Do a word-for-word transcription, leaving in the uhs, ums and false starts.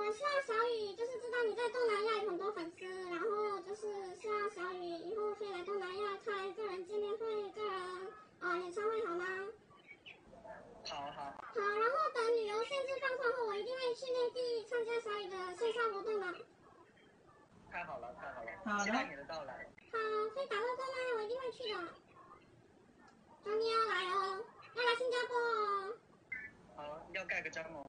呃，希望小雨就是知道你在东南亚有很多粉丝，然后就是希望小雨以后可以来东南亚开个人见面会、个人呃演唱会，好吗？ 好好。 好，然后等旅游限制放宽后，我一定会去内地参加小雨的线上活动的。 太好了，太好了， 好期待你的到来。 好，可以打过过吗？我一定会去的。等你要来哦，要来新加坡哦。 好，要盖个章哦。